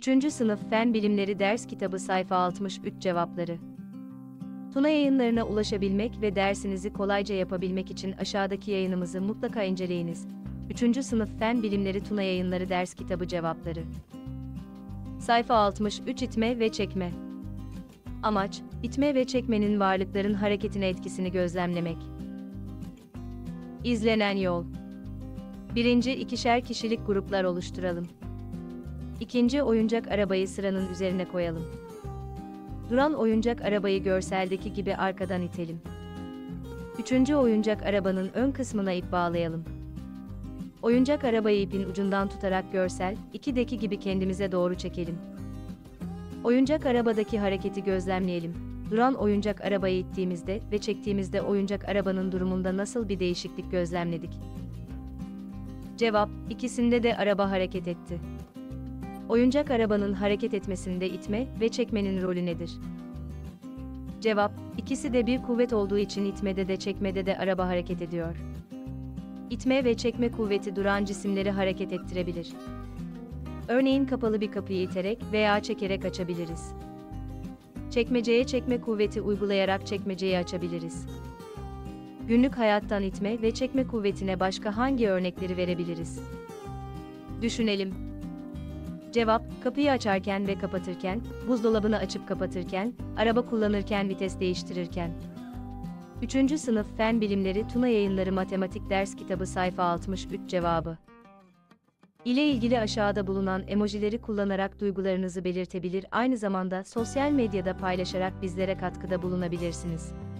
3. Sınıf Fen Bilimleri Ders Kitabı Sayfa 63 Cevapları. Tuna Yayınlarına ulaşabilmek ve dersinizi kolayca yapabilmek için aşağıdaki yayınımızı mutlaka inceleyiniz. 3. Sınıf Fen Bilimleri Tuna Yayınları Ders Kitabı Cevapları. Sayfa 63 İtme ve çekme. Amaç, itme ve çekmenin varlıkların hareketine etkisini gözlemlemek. İzlenen yol. 1. İkişer kişilik gruplar oluşturalım. 2. Oyuncak arabayı sıranın üzerine koyalım. Duran oyuncak arabayı görseldeki gibi arkadan itelim. 3. Oyuncak arabanın ön kısmına ip bağlayalım. Oyuncak arabayı ipin ucundan tutarak görsel 2'deki gibi kendimize doğru çekelim. Oyuncak arabadaki hareketi gözlemleyelim. Duran oyuncak arabayı ittiğimizde ve çektiğimizde oyuncak arabanın durumunda nasıl bir değişiklik gözlemledik? Cevap, ikisinde de araba hareket etti. Oyuncak arabanın hareket etmesinde itme ve çekmenin rolü nedir? Cevap, ikisi de bir kuvvet olduğu için itmede de çekmede de araba hareket ediyor. İtme ve çekme kuvveti duran cisimleri hareket ettirebilir. Örneğin kapalı bir kapıyı iterek veya çekerek açabiliriz. Çekmeceye çekme kuvveti uygulayarak çekmeceyi açabiliriz. Günlük hayattan itme ve çekme kuvvetine başka hangi örnekleri verebiliriz? Düşünelim. Cevap, kapıyı açarken ve kapatırken, buzdolabını açıp kapatırken, araba kullanırken vites değiştirirken. 3. Sınıf Fen Bilimleri Tuna Yayınları Matematik Ders Kitabı Sayfa 63 Cevabı. İle ilgili aşağıda bulunan emojileri kullanarak duygularınızı belirtebilir, aynı zamanda sosyal medyada paylaşarak bizlere katkıda bulunabilirsiniz.